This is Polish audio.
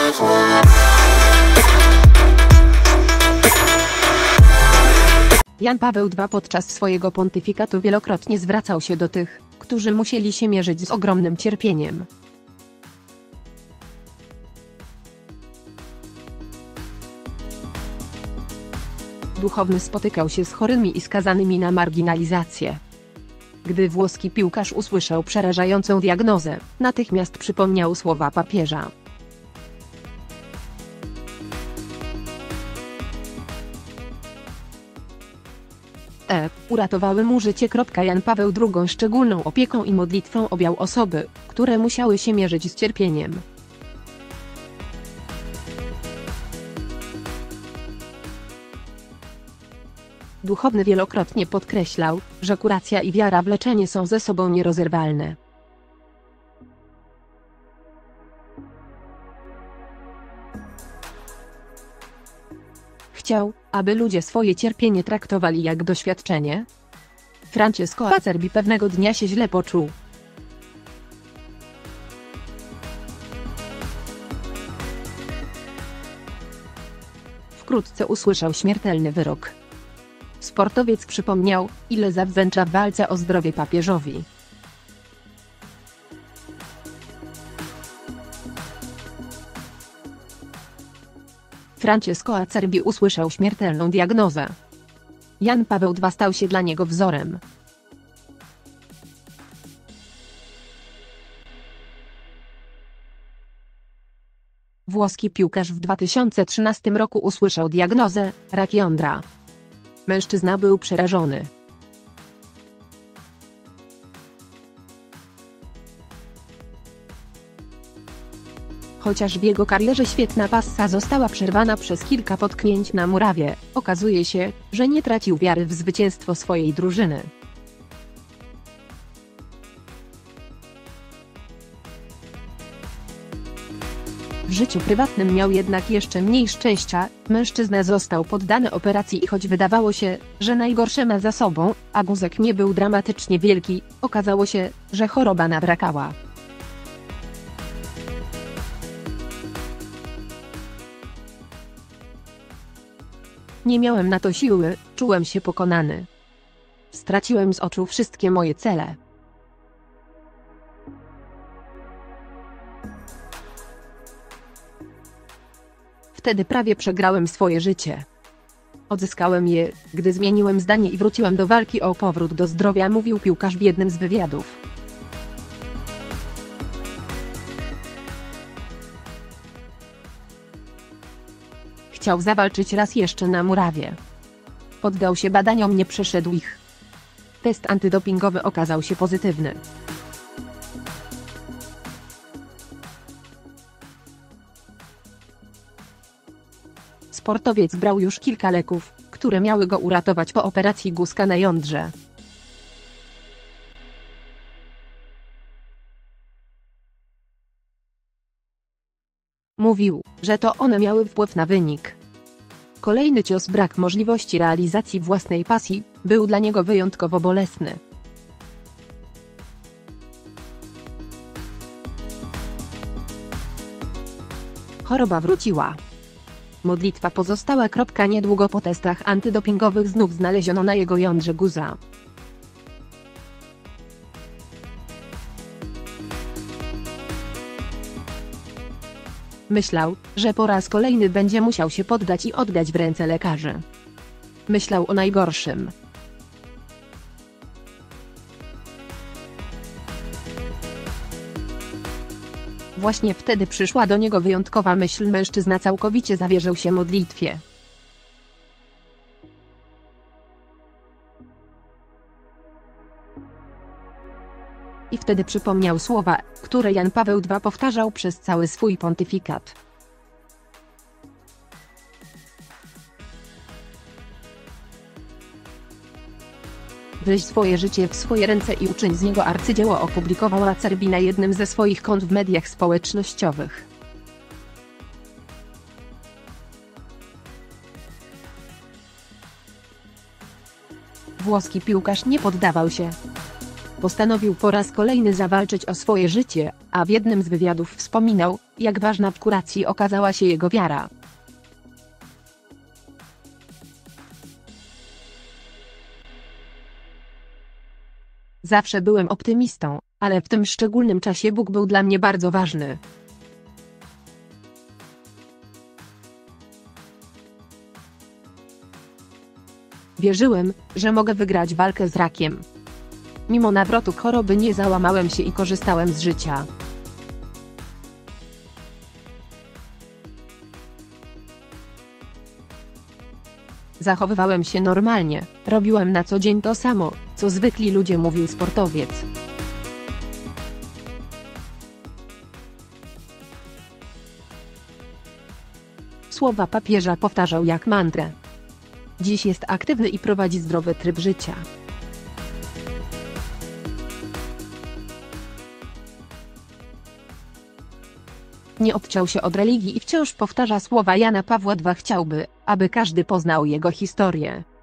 Jan Paweł II podczas swojego pontyfikatu wielokrotnie zwracał się do tych, którzy musieli się mierzyć z ogromnym cierpieniem. Duchowny spotykał się z chorymi i skazanymi na marginalizację. Gdy włoski piłkarz usłyszał przerażającą diagnozę, natychmiast przypomniał słowa papieża. Uratowały mu życie. Jan Paweł II szczególną opieką i modlitwą objął osoby, które musiały się mierzyć z cierpieniem. Duchowny wielokrotnie podkreślał, że kuracja i wiara w leczenie są ze sobą nierozerwalne. Chciał, aby ludzie swoje cierpienie traktowali jak doświadczenie. Francesco Acerbi pewnego dnia się źle poczuł. Wkrótce usłyszał śmiertelny wyrok. Sportowiec przypomniał, ile zawdzięcza w walce o zdrowie papieżowi. Francesco Acerbi usłyszał śmiertelną diagnozę. Jan Paweł II stał się dla niego wzorem. Włoski piłkarz w 2013 roku usłyszał diagnozę: rak jądra. Mężczyzna był przerażony. Chociaż w jego karierze świetna passa została przerwana przez kilka potknięć na murawie, okazuje się, że nie tracił wiary w zwycięstwo swojej drużyny. W życiu prywatnym miał jednak jeszcze mniej szczęścia. Mężczyzna został poddany operacji i choć wydawało się, że najgorsze ma za sobą, a guzek nie był dramatycznie wielki, okazało się, że choroba nawracała. Nie miałem na to siły, czułem się pokonany. Straciłem z oczu wszystkie moje cele. Wtedy prawie przegrałem swoje życie. Odzyskałem je, gdy zmieniłem zdanie i wróciłem do walki o powrót do zdrowia, mówił piłkarz w jednym z wywiadów. Chciał zawalczyć raz jeszcze na murawie. Poddał się badaniom, nie przeszedł ich. Test antydopingowy okazał się pozytywny. Sportowiec brał już kilka leków, które miały go uratować po operacji guzka na jądrze. Mówił, że to one miały wpływ na wynik. Kolejny cios, brak możliwości realizacji własnej pasji, był dla niego wyjątkowo bolesny. Choroba wróciła. Modlitwa pozostała. Niedługo po testach antydopingowych znów znaleziono na jego jądrze guza. Myślał, że po raz kolejny będzie musiał się poddać i oddać w ręce lekarzy. Myślał o najgorszym. Właśnie wtedy przyszła do niego wyjątkowa myśl. Mężczyzna całkowicie zawierzył się modlitwie. I wtedy przypomniał słowa, które Jan Paweł II powtarzał przez cały swój pontyfikat. Weź swoje życie w swoje ręce i uczyń z niego arcydzieło, opublikował Acerbi na jednym ze swoich kont w mediach społecznościowych. Włoski piłkarz nie poddawał się. Postanowił po raz kolejny zawalczyć o swoje życie, a w jednym z wywiadów wspominał, jak ważna w kuracji okazała się jego wiara. Zawsze byłem optymistą, ale w tym szczególnym czasie Bóg był dla mnie bardzo ważny. Wierzyłem, że mogę wygrać walkę z rakiem. Mimo nawrotu choroby nie załamałem się i korzystałem z życia. Zachowywałem się normalnie, robiłem na co dzień to samo, co zwykli ludzie, mówił sportowiec. Słowa papieża powtarzał jak mantrę. Dziś jest aktywny i prowadzi zdrowy tryb życia. Nie odciął się od religii i wciąż powtarza słowa Jana Pawła II. Chciałby, aby każdy poznał jego historię.